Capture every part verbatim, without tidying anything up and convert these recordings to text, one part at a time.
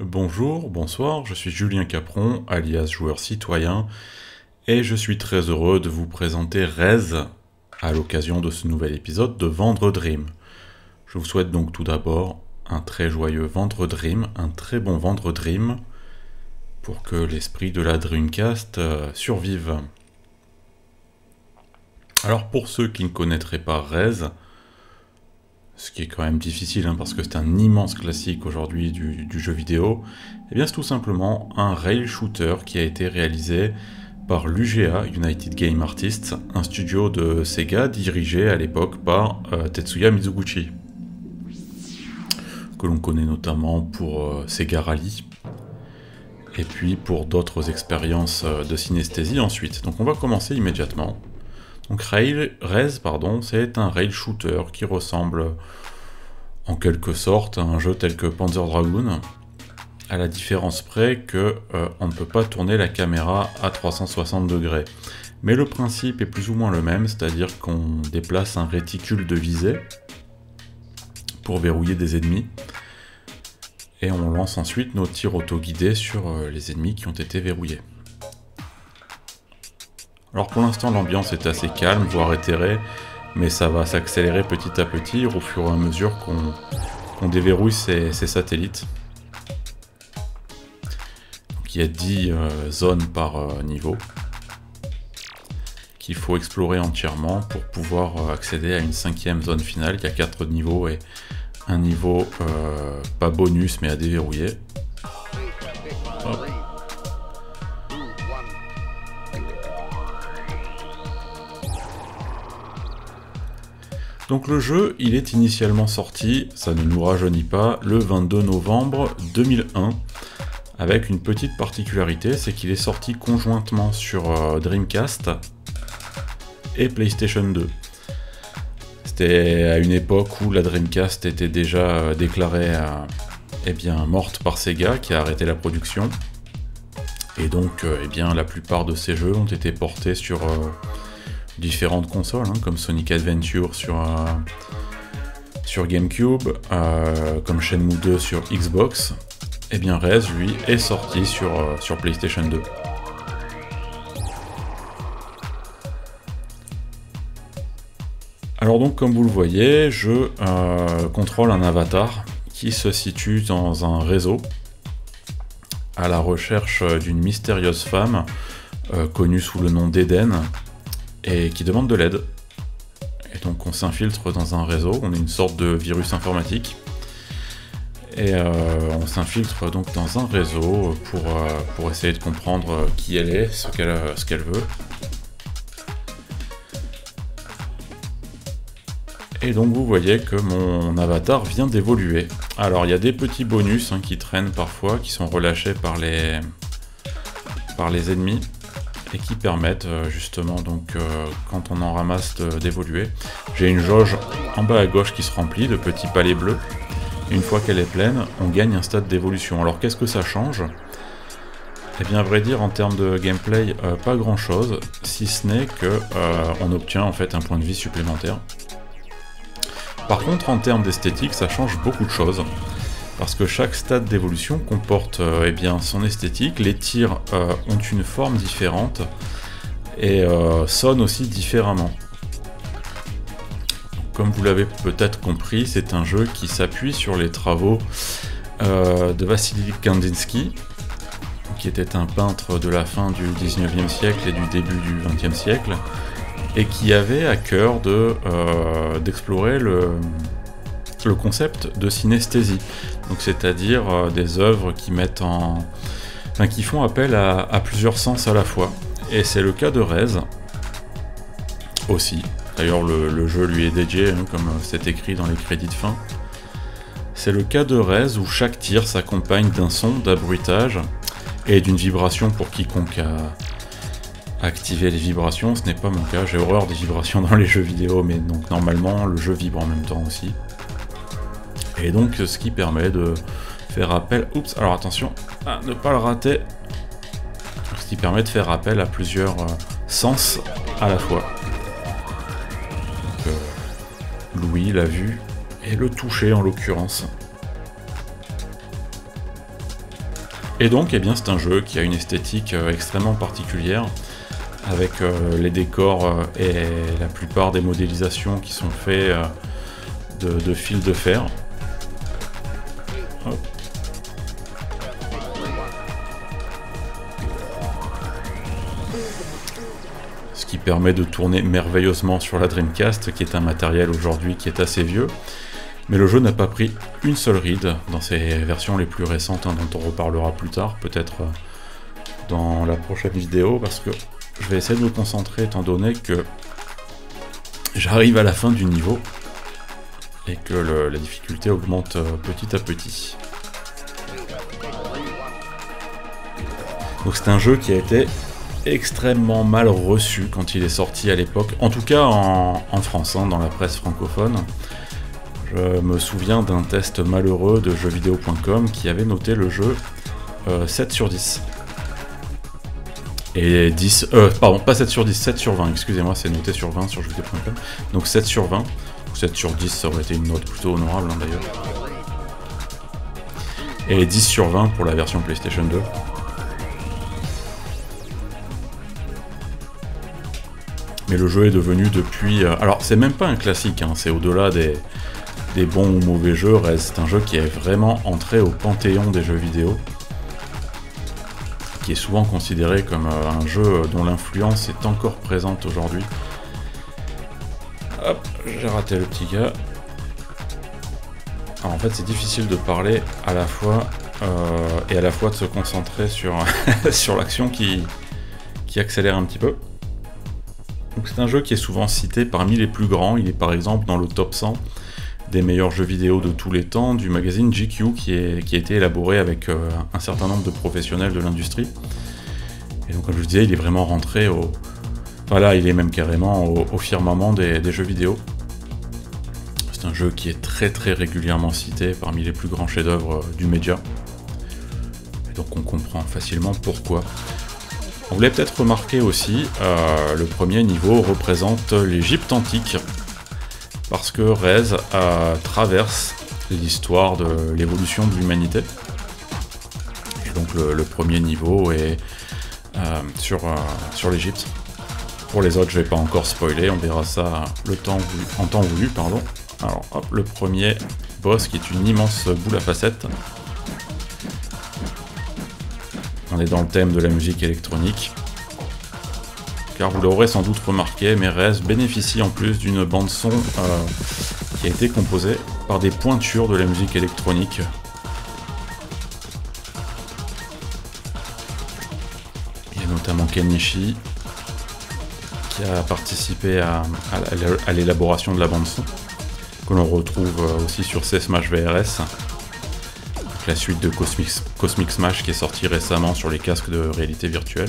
Bonjour, bonsoir, je suis Julien Capron, alias joueur citoyen, et je suis très heureux de vous présenter Rez à l'occasion de ce nouvel épisode de Vendre Dream. Je vous souhaite donc tout d'abord un très joyeux Vendre Dream, un très bon Vendre Dream, pour que l'esprit de la Dreamcast euh, survive. Alors pour ceux qui ne connaîtraient pas Rez, ce qui est quand même difficile hein, parce que c'est un immense classique aujourd'hui du, du jeu vidéo, eh bien c'est tout simplement un rail shooter qui a été réalisé par l'U G A, United Game Artists, un studio de Sega dirigé à l'époque par euh, Tetsuya Mizuguchi, que l'on connaît notamment pour euh, Sega Rally, et puis pour d'autres expériences euh, de synesthésie ensuite. Donc on va commencer immédiatement. Donc Rail, Rez, pardon, c'est un rail shooter qui ressemble en quelque sorte à un jeu tel que Panzer Dragoon, à la différence près que euh, on ne peut pas tourner la caméra à trois cent soixante degrés. Mais le principe est plus ou moins le même, c'est-à-dire qu'on déplace un réticule de visée pour verrouiller des ennemis, et on lance ensuite nos tirs auto-guidés sur euh, les ennemis qui ont été verrouillés. Alors pour l'instant l'ambiance est assez calme, voire éthérée, mais ça va s'accélérer petit à petit au fur et à mesure qu'on qu'on déverrouille ces, ces satellites. Donc, il y a dix euh, zones par euh, niveau qu'il faut explorer entièrement pour pouvoir euh, accéder à une cinquième zone finale. Il y a quatre niveaux et un niveau euh, pas bonus mais à déverrouiller. Hop. Donc le jeu, il est initialement sorti, ça ne nous rajeunit pas, le vingt-deux novembre deux mille un, avec une petite particularité, c'est qu'il est sorti conjointement sur euh, Dreamcast et PlayStation deux. C'était à une époque où la Dreamcast était déjà euh, déclarée euh, eh bien, morte par Sega, qui a arrêté la production. Et donc, euh, eh bien, la plupart de ces jeux ont été portés sur... Euh, différentes consoles, hein, comme Sonic Adventure sur, euh, sur GameCube, euh, comme Shenmue deux sur Xbox, et bien Rez, lui, est sorti sur, euh, sur PlayStation deux. Alors donc, comme vous le voyez, je euh, contrôle un avatar qui se situe dans un réseau à la recherche d'une mystérieuse femme euh, connue sous le nom d'Eden, et qui demande de l'aide. Et donc on s'infiltre dans un réseau, on est une sorte de virus informatique, et euh, on s'infiltre donc dans un réseau pour, euh, pour essayer de comprendre qui elle est, ce qu'elle ce qu'elle veut. Et donc vous voyez que mon avatar vient d'évoluer. Alors il y a des petits bonus hein, qui traînent parfois, qui sont relâchés par les, par les ennemis, et qui permettent euh, justement, donc, euh, quand on en ramasse, d'évoluer. J'ai une jauge en bas à gauche qui se remplit de petits palets bleus. Et une fois qu'elle est pleine, on gagne un stade d'évolution. Alors qu'est-ce que ça change? Eh bien, à vrai dire, en termes de gameplay, euh, pas grand-chose, si ce n'est que euh, on obtient en fait un point de vie supplémentaire. Par contre, en termes d'esthétique, ça change beaucoup de choses. Parce que chaque stade d'évolution comporte euh, eh bien, son esthétique, les tirs euh, ont une forme différente et euh, sonnent aussi différemment. Comme vous l'avez peut-être compris, c'est un jeu qui s'appuie sur les travaux euh, de Vassili Kandinsky, qui était un peintre de la fin du dix-neuvième siècle et du début du vingtième siècle, et qui avait à cœur de, euh, d'explorer le... le concept de synesthésie, donc c'est-à-dire euh, des œuvres qui mettent en, enfin, qui font appel à, à plusieurs sens à la fois. Et c'est le cas de Rez aussi. D'ailleurs le, le jeu lui est dédié, hein, comme c'est écrit dans les crédits de fin. C'est le cas de Rez où chaque tir s'accompagne d'un son, d'abruitage et d'une vibration pour quiconque a activé les vibrations. Ce n'est pas mon cas, j'ai horreur des vibrations dans les jeux vidéo, mais donc normalement le jeu vibre en même temps aussi. Et donc ce qui permet de faire appel... Oups, alors attention à ne pas le rater. Ce qui permet de faire appel à plusieurs euh, sens à la fois. Donc, euh, l'ouïe, la vue et le toucher en l'occurrence. Et donc, eh bien, c'est un jeu qui a une esthétique euh, extrêmement particulière, avec euh, les décors euh, et la plupart des modélisations qui sont faits euh, de, de fils de fer. Hop. Ce qui permet de tourner merveilleusement sur la Dreamcast, qui est un matériel aujourd'hui qui est assez vieux. Mais le jeu n'a pas pris une seule ride dans ses versions les plus récentes, hein, dont on reparlera plus tard, peut-être euh, dans la prochaine vidéo, parce que je vais essayer de me concentrer étant donné que j'arrive à la fin du niveau et que le, la difficulté augmente euh, petit à petit. Donc c'est un jeu qui a été extrêmement mal reçu quand il est sorti à l'époque, en tout cas en, en France, hein, dans la presse francophone. Je me souviens d'un test malheureux de jeux vidéo point com qui avait noté le jeu euh, sept sur dix. Et dix, euh, pardon, pas sept sur dix, sept sur vingt, excusez-moi, c'est noté sur vingt sur jeux vidéo point com. Donc sept sur vingt, ou sept sur dix, ça aurait été une note plutôt honorable hein, d'ailleurs. Et dix sur vingt pour la version PlayStation deux. Mais le jeu est devenu depuis... Euh, alors c'est même pas un classique, hein, c'est au-delà des... des bons ou mauvais jeux. C'est un jeu qui est vraiment entré au panthéon des jeux vidéo, qui est souvent considéré comme un jeu dont l'influence est encore présente aujourd'hui. Hop, j'ai raté le petit gars. Alors en fait c'est difficile de parler à la fois euh, et à la fois de se concentrer sur, sur l'action qui, qui accélère un petit peu. Donc c'est un jeu qui est souvent cité parmi les plus grands. Il est par exemple dans le top cent des meilleurs jeux vidéo de tous les temps du magazine G Q, qui, est, qui a été élaboré avec euh, un certain nombre de professionnels de l'industrie. Et donc comme je vous disais, il est vraiment rentré au... Voilà, il est même carrément au, au firmament des, des jeux vidéo. C'est un jeu qui est très très régulièrement cité parmi les plus grands chefs-d'œuvre du média. Et donc on comprend facilement pourquoi. On voulait peut-être remarquer aussi, euh, le premier niveau représente l'Égypte antique, parce que Rez euh, traverse l'histoire de l'évolution de l'humanité. Et donc le, le premier niveau est euh, sur, euh, sur l'Égypte. Pour les autres, je vais pas encore spoiler, on verra ça le temps voulu, en temps voulu. Pardon. Alors hop, le premier boss qui est une immense boule à facettes. On est dans le thème de la musique électronique. Car vous l'aurez sans doute remarqué, mais Rez bénéficie en plus d'une bande-son euh, qui a été composée par des pointures de la musique électronique. Il y a notamment Kenichi qui a participé à, à, à l'élaboration de la bande-son, que l'on retrouve aussi sur C-Smash V R S, la suite de Cosmic, Cosmic Smash qui est sortie récemment sur les casques de réalité virtuelle.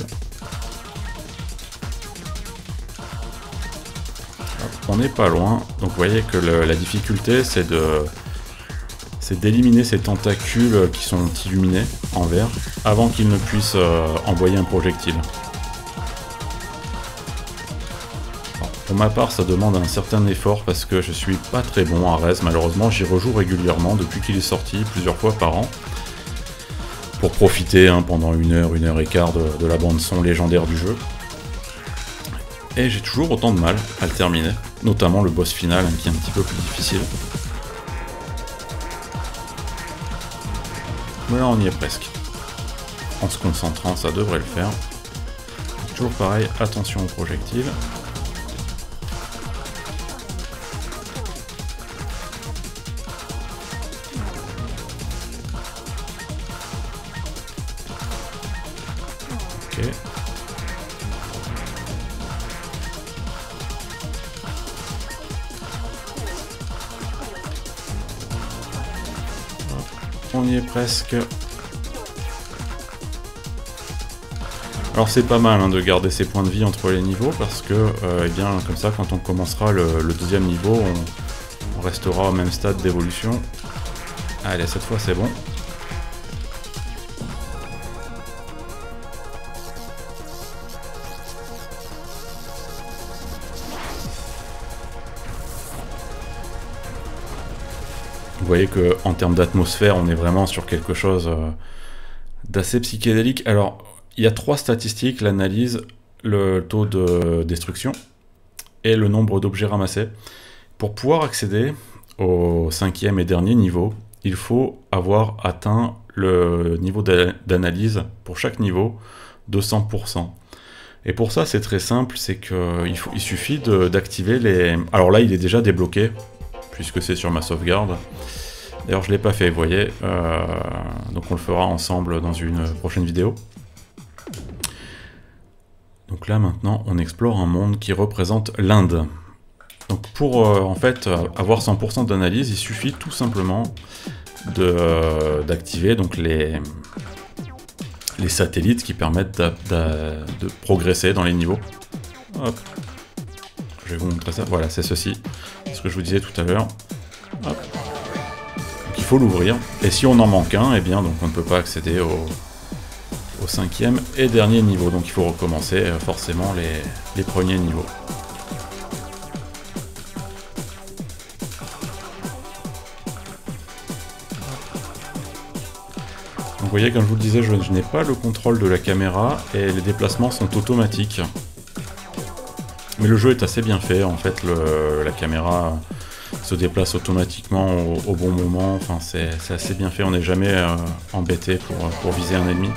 On n'est pas loin, donc vous voyez que le, la difficulté c'est de c'est d'éliminer ces tentacules qui sont illuminés en vert avant qu'ils ne puissent euh, envoyer un projectile. Alors, pour ma part ça demande un certain effort parce que je suis pas très bon à Rez, malheureusement j'y rejoue régulièrement depuis qu'il est sorti, plusieurs fois par an, pour profiter hein, pendant une heure, une heure et quart de, de la bande son légendaire du jeu. Et j'ai toujours autant de mal à le terminer, notamment le boss final hein, qui est un petit peu plus difficile. Mais là on y est presque. En se concentrant, ça devrait le faire. Toujours pareil, attention aux projectiles. Ok. On y est presque. Alors c'est pas mal hein, de garder ses points de vie entre les niveaux parce que, euh, eh bien, comme ça, quand on commencera le, le deuxième niveau, on, on restera au même stade d'évolution. Allez, cette fois c'est bon. Vous voyez qu'en termes d'atmosphère, on est vraiment sur quelque chose d'assez psychédélique. Alors, il y a trois statistiques, l'analyse, le taux de destruction et le nombre d'objets ramassés. Pour pouvoir accéder au cinquième et dernier niveau, il faut avoir atteint le niveau d'analyse pour chaque niveau de cent pour cent. Et pour ça, c'est très simple, c'est qu'il il suffit d'activer les... Alors là, il est déjà débloqué, puisque c'est sur ma sauvegarde. D'ailleurs, je ne l'ai pas fait, vous voyez. Euh, donc on le fera ensemble dans une prochaine vidéo. Donc là, maintenant, on explore un monde qui représente l'Inde. Donc pour, euh, en fait, avoir cent pour cent d'analyse, il suffit tout simplement d'activer euh, donc les, les satellites qui permettent de, de, de progresser dans les niveaux. Hop. Je vais vous montrer ça. Voilà, c'est ceci. C'est ce que je vous disais tout à l'heure. Hop. Il faut l'ouvrir, et si on en manque un, eh bien donc on ne peut pas accéder au, au cinquième et dernier niveau, donc il faut recommencer euh, forcément les, les premiers niveaux. Donc vous voyez, comme je vous le disais, je, je n'ai pas le contrôle de la caméra, et les déplacements sont automatiques. Mais le jeu est assez bien fait, en fait, le, la caméra se déplace automatiquement au, au bon moment, enfin c'est assez bien fait, on n'est jamais euh, embêté pour, pour viser un ennemi.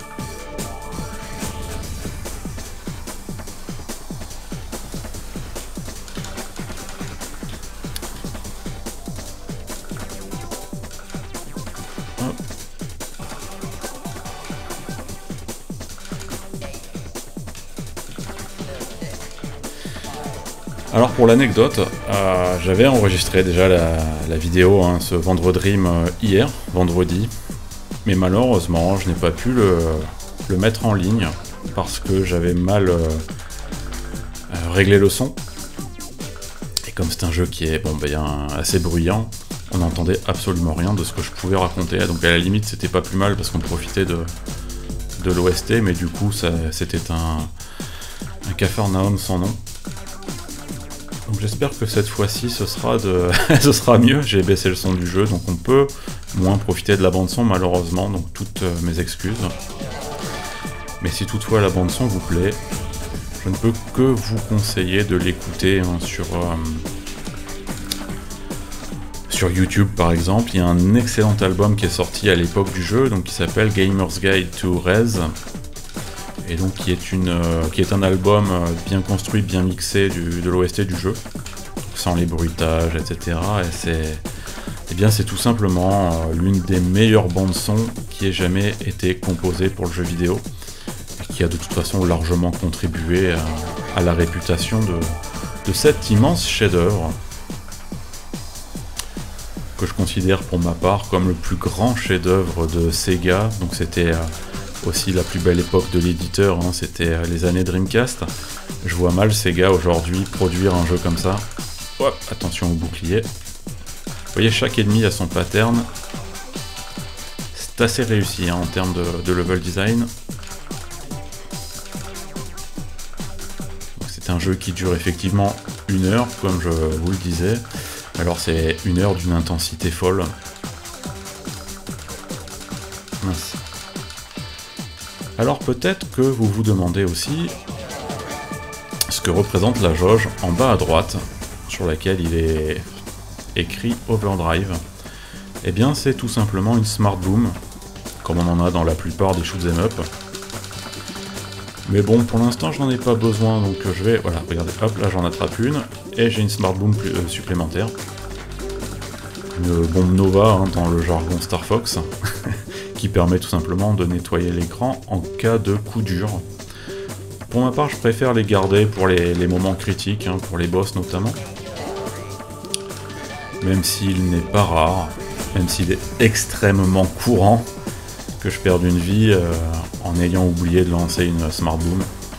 Hop. Alors pour l'anecdote, euh, j'avais enregistré déjà la, la vidéo, hein, ce Vendredream euh, hier, vendredi, mais malheureusement je n'ai pas pu le, le mettre en ligne parce que j'avais mal euh, euh, réglé le son. Et comme c'est un jeu qui est bon, ben, assez bruyant, on n'entendait absolument rien de ce que je pouvais raconter. Donc à la limite c'était pas plus mal parce qu'on profitait de, de l'O S T, mais du coup c'était un, un Capharnaüm sans nom. Donc j'espère que cette fois-ci ce sera de ce sera mieux. J'ai baissé le son du jeu, donc on peut moins profiter de la bande son malheureusement, donc toutes mes excuses. Mais si toutefois la bande son vous plaît, je ne peux que vous conseiller de l'écouter hein, sur euh, sur YouTube par exemple. Il y a un excellent album qui est sorti à l'époque du jeu, donc qui s'appelle Gamer's Guide to Rez. Et donc qui est, une, euh, qui est un album euh, bien construit, bien mixé du, de l'O S T du jeu, sans les bruitages, et cetera. Et c'est eh bien c'est tout simplement euh, l'une des meilleures bandes son qui ait jamais été composée pour le jeu vidéo, et qui a de toute façon largement contribué à, à la réputation de, de cet immense chef-d'œuvre, que je considère pour ma part comme le plus grand chef-d'œuvre de Sega. Donc c'était euh, aussi la plus belle époque de l'éditeur, hein, c'était les années Dreamcast. Je vois mal Sega aujourd'hui produire un jeu comme ça. Hop, attention au bouclier. Vous voyez, chaque ennemi a son pattern. C'est assez réussi hein, en termes de, de level design. C'est un jeu qui dure effectivement une heure, comme je vous le disais. Alors c'est une heure d'une intensité folle. Mince. Alors peut-être que vous vous demandez aussi ce que représente la jauge en bas à droite, sur laquelle il est écrit Overdrive. Eh bien c'est tout simplement une Smart Boom, comme on en a dans la plupart des shoot'em up. Mais bon, pour l'instant je n'en ai pas besoin, donc je vais... Voilà, regardez, hop, là j'en attrape une, et j'ai une Smart Boom plus, euh, supplémentaire. Une bombe Nova hein, dans le jargon Star Fox. Qui permet tout simplement de nettoyer l'écran en cas de coup dur. Pour ma part, je préfère les garder pour les, les moments critiques, hein, pour les boss notamment. Même s'il n'est pas rare, même s'il est extrêmement courant que je perde une vie euh, en ayant oublié de lancer une Smart Boom.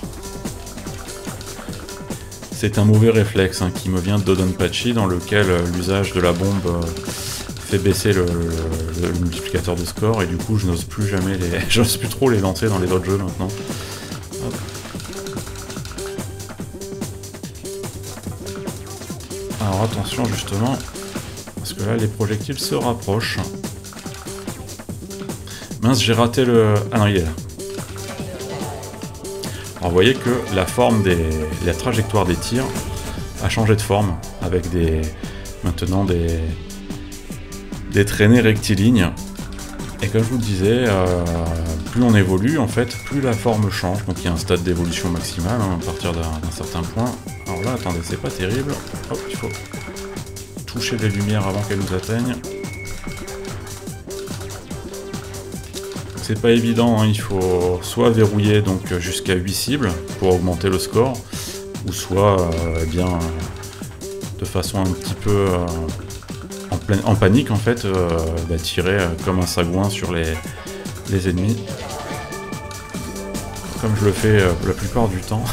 C'est un mauvais réflexe hein, qui me vient de Dodonpachi, dans lequel euh, l'usage de la bombe... Euh, fait baisser le, le, le multiplicateur de score, et du coup je n'ose plus jamais les... j'ose plus trop les lancer dans les autres jeux maintenant. Hop. Alors attention justement, parce que là les projectiles se rapprochent. Mince, j'ai raté le... Ah non, il est là. Alors vous voyez que la forme des... la trajectoire des tirs a changé de forme, avec des... maintenant des... des traînées rectilignes. Et comme je vous le disais, euh, plus on évolue, en fait, plus la forme change. Donc il y a un stade d'évolution maximale, hein, à partir d'un certain point. Alors là, attendez, c'est pas terrible. Hop, il faut toucher les lumières avant qu'elles nous atteignent. C'est pas évident, hein, il faut soit verrouiller donc jusqu'à huit cibles pour augmenter le score, ou soit euh, eh bien, de façon un petit peu euh, en, pleine, en panique en fait, euh, bah, tirer euh, comme un sagouin sur les, les ennemis, comme je le fais euh, la plupart du temps.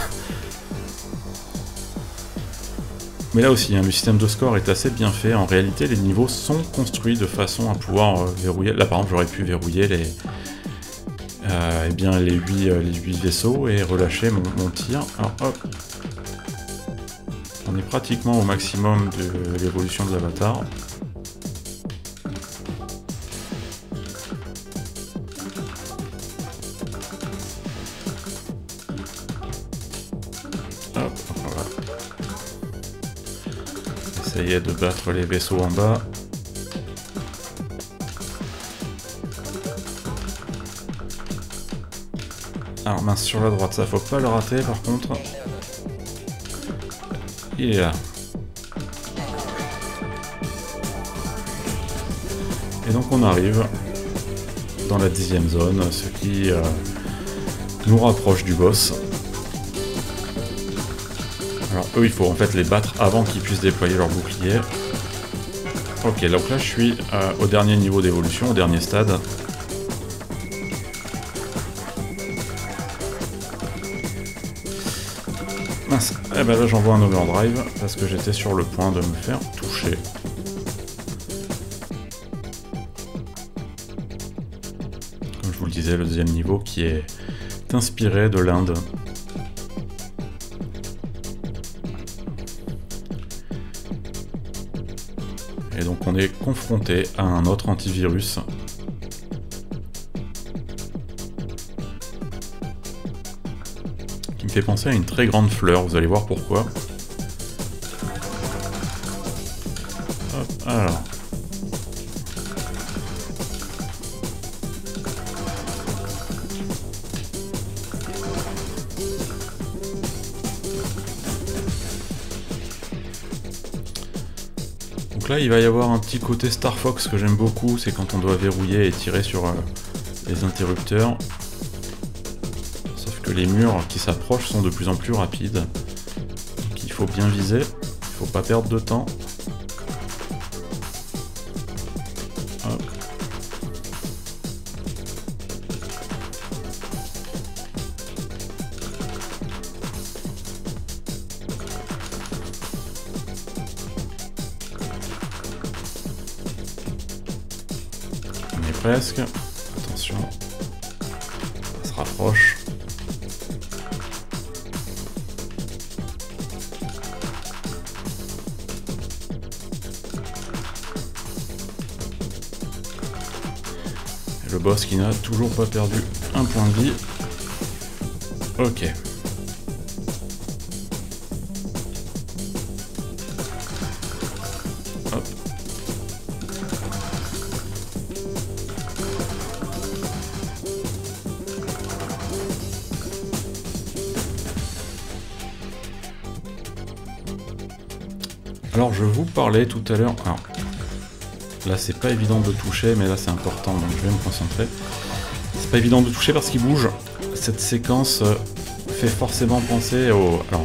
Mais là aussi, hein, le système de score est assez bien fait. En réalité, les niveaux sont construits de façon à pouvoir euh, verrouiller. Là, par exemple, j'aurais pu verrouiller les, euh, eh bien, les huit euh, les huit vaisseaux et relâcher mon, mon tir. Alors, hop. On est pratiquement au maximum de l'évolution de l'avatar. Hop, voilà. Essayez de battre les vaisseaux en bas. Alors mince, sur la droite, ça faut pas le rater par contre. Il est là. Et donc on arrive dans la dixième zone, ce qui euh, nous rapproche du boss. Alors eux, il faut en fait les battre avant qu'ils puissent déployer leur bouclier. Ok, donc là je suis euh, au dernier niveau d'évolution, au dernier stade. Mince, eh ben là j'envoie un overdrive parce que j'étais sur le point de me faire toucher. Comme je vous le disais, le deuxième niveau qui est inspiré de l'Inde. Et donc on est confronté à un autre antivirus. Qui me fait penser à une très grande fleur, vous allez voir pourquoi. Hop, alors. Donc là, il va y avoir un petit côté Star Fox que j'aime beaucoup, c'est quand on doit verrouiller et tirer sur euh, les interrupteurs. Sauf que les murs qui s'approchent sont de plus en plus rapides. Donc il faut bien viser, il faut pas perdre de temps. Hop. On est presque. Attention. Ça se rapproche. Et le boss qui n'a toujours pas perdu un point de vie. Ok. Hop. Alors je vous parlais tout à l'heure, alors là c'est pas évident de toucher mais là c'est important donc je vais me concentrer. C'est pas évident de toucher parce qu'il bouge. Cette séquence euh, fait forcément penser au, alors,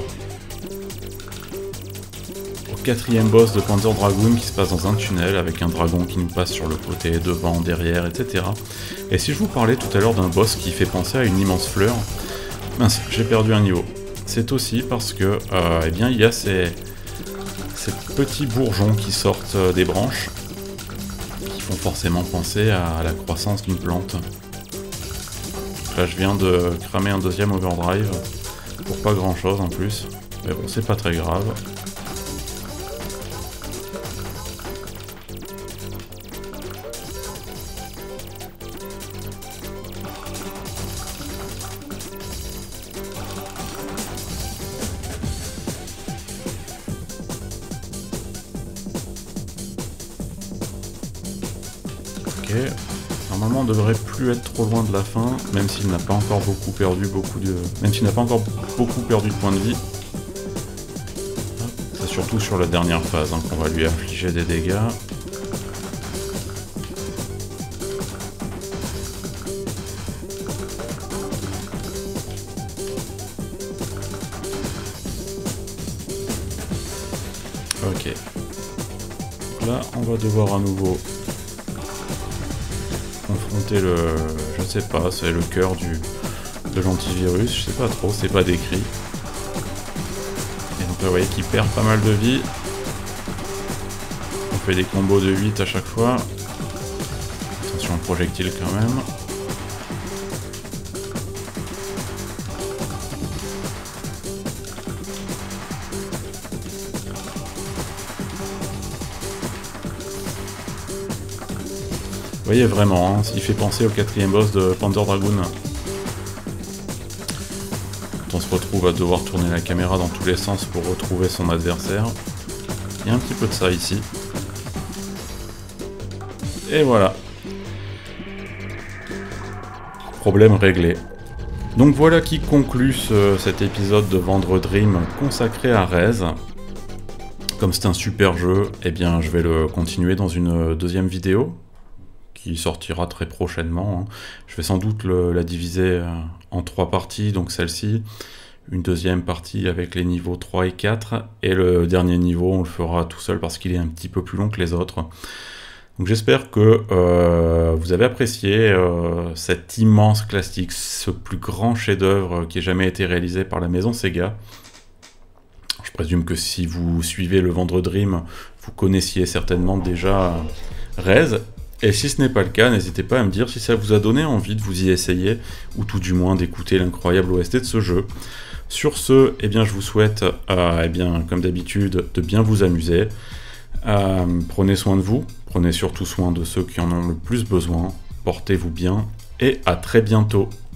au quatrième boss de Panzer Dragoon qui se passe dans un tunnel avec un dragon qui nous passe sur le côté, devant, derrière, et cetera. Et si je vous parlais tout à l'heure d'un boss qui fait penser à une immense fleur, mince, j'ai perdu un niveau. C'est aussi parce que, euh, eh bien, il y a ces, ces petits bourgeons qui sortent des branches, qui font forcément penser à la croissance d'une plante. Là, je viens de cramer un deuxième overdrive, pour pas grand chose en plus, mais bon, c'est pas très grave. Ok. Normalement, on devrait plus être trop loin de la fin, même s'il n'a pas encore beaucoup perdu beaucoup de... Même s'il n'a pas encore beaucoup perdu de points de vie. C'est surtout sur la dernière phase hein, qu'on va lui infliger des dégâts. Ok. Là, on va devoir à nouveau confronter le... je sais pas, c'est le cœur du de l'antivirus, je sais pas trop, c'est pas décrit. Et donc là, vous voyez qu'il perd pas mal de vie. On fait des combos de huit à chaque fois. Attention au projectile quand même. Vous voyez vraiment, hein, il fait penser au quatrième boss de Panzer Dragoon. Quand on se retrouve à devoir tourner la caméra dans tous les sens pour retrouver son adversaire. Il y a un petit peu de ça ici. Et voilà. Problème réglé. Donc voilà qui conclut ce, cet épisode de Vendre Dream consacré à Rez. Comme c'est un super jeu, eh bien je vais le continuer dans une deuxième vidéo. Qui sortira très prochainement. Je vais sans doute le, la diviser en trois parties, donc celle-ci, une deuxième partie avec les niveaux trois et quatre, et le dernier niveau, on le fera tout seul parce qu'il est un petit peu plus long que les autres. Donc j'espère que euh, vous avez apprécié euh, cet immense classique, ce plus grand chef-d'œuvre qui ait jamais été réalisé par la maison Sega. Je présume que si vous suivez le Vendre Dream, vous connaissiez certainement déjà Rez. Et si ce n'est pas le cas, n'hésitez pas à me dire si ça vous a donné envie de vous y essayer, ou tout du moins d'écouter l'incroyable O S T de ce jeu. Sur ce, eh bien, je vous souhaite, euh, eh bien, comme d'habitude, de bien vous amuser. Euh, prenez soin de vous, prenez surtout soin de ceux qui en ont le plus besoin, portez-vous bien, et à très bientôt.